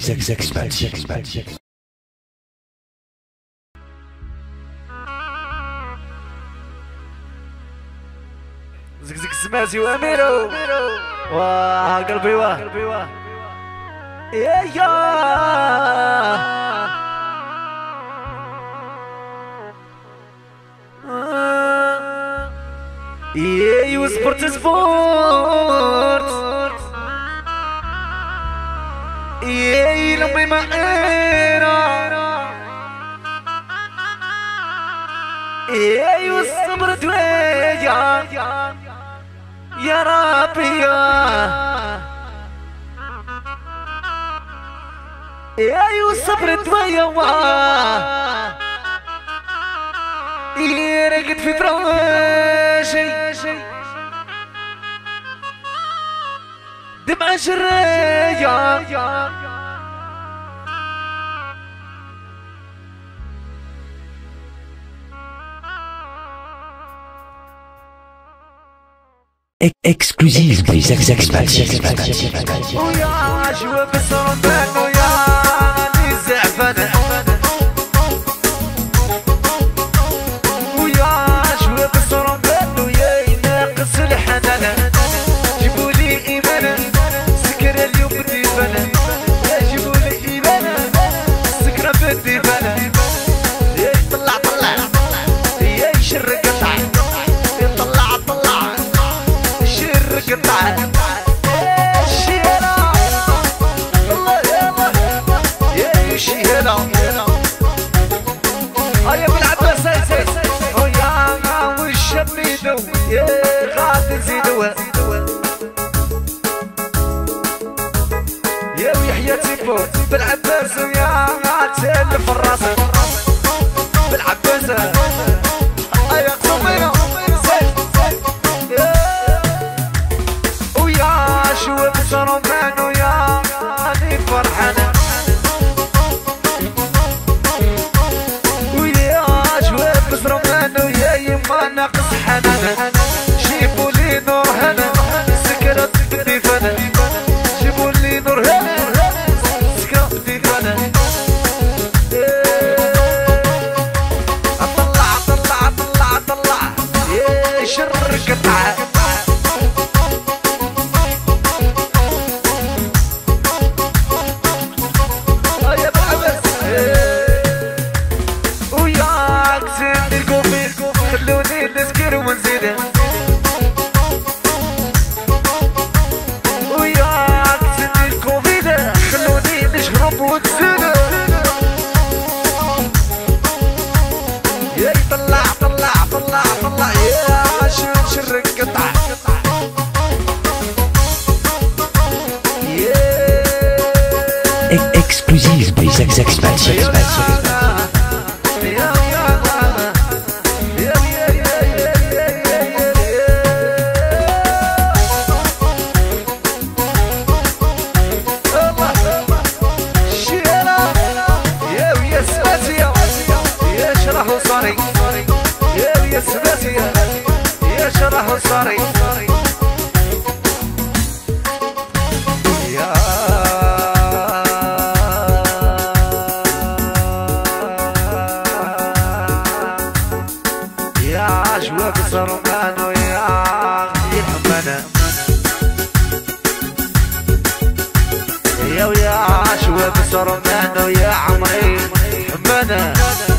زقزق سماسي واميرو واه قلبي واه يا يا سبورت يا لمي ما يا الصبر دويا يا ربي يا الصبر دويا يا رقد في فراشي دمع شرية Exclusive by Zack. ويا عجوة بصرمان ويا غني زعفان ويا عجوة بصرمان ويا يناقص الحنان جيبولي إيمان سكر اليوم بديفان جيبولي إيمان سكرة بديفان يا يطلع يا يشرق قطع يطلع قطع الشيرة الله يا الشيرة هيا بالعباس ويا والشميدو يا غاد نزيدو يا ويحيى تيبو بالعباس ويا تلف الراس بالعباس هيا قصمينا شو بصرمان ويا أني فرحانة ويا شو بصرمان ويا يما ناقص حنان جيبولي نور هنا سكرة بديفانا جيبولي نور هنا سكرة بديفانا طلع يا شر قطعة خلوني نسكر ونزيد وياك سن الكوفيد خلوني نشرب ونزيد يا طلع يا شرق قطع Exclusive by Zack. يا سباسية يا شرح صاري يا عجوة بصرمان ويا حمانة يا عجوة بصرمان ويا عمري حمانة